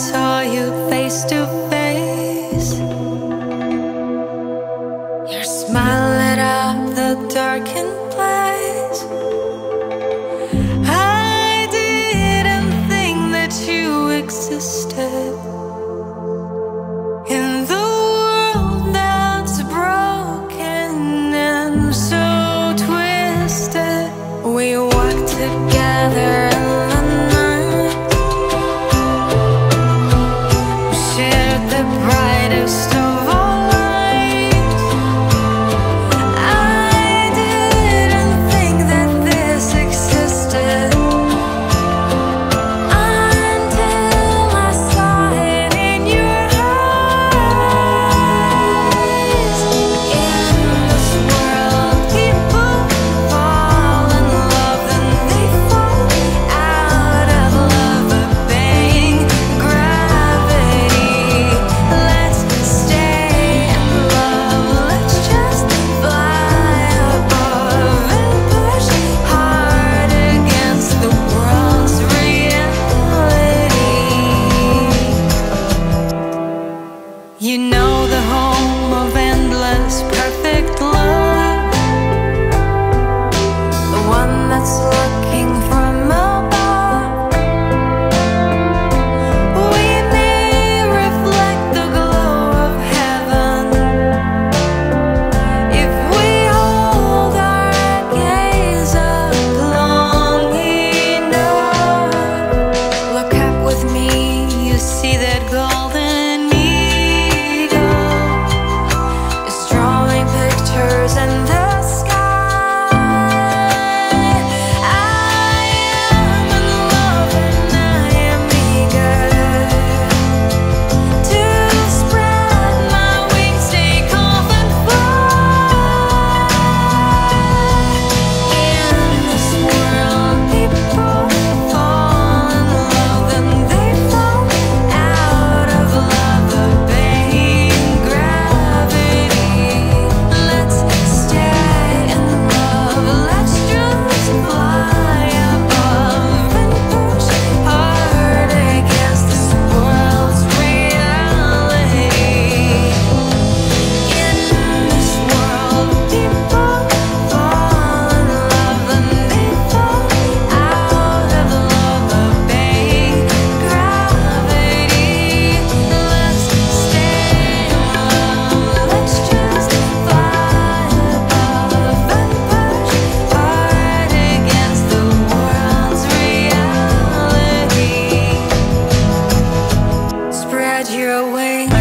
saw you face to face. Your smile lit up the darkened place. I didn't think that you existed in the world that's broken and so twisted. We walked together in the night, shared the brightest of all lights. I didn't think that this existed until I saw it in your eyes. In this world, people fall in love and they fall out of love, obeying gravity. Let's stay in love, let's just fly above and push hard against the world's reality. You know the home of endless perfect love, the one that's looking from above. We may reflect the glow of heaven if we hold our gaze up long enough. Look up with me, you see that golden eagle is drawing pictures in the sky. I am in love and I am eager to spread my wings, take off and fly. In this world, people fall in love and they fall out of love, obeying gravity. Let's stay in love, let's just fly above and push hard against this world's reality. In this world, people fall in love and they fall out of love, obeying gravity. Let's stay in love, let's just fly above and push hard against the world's reality. Spread your wings.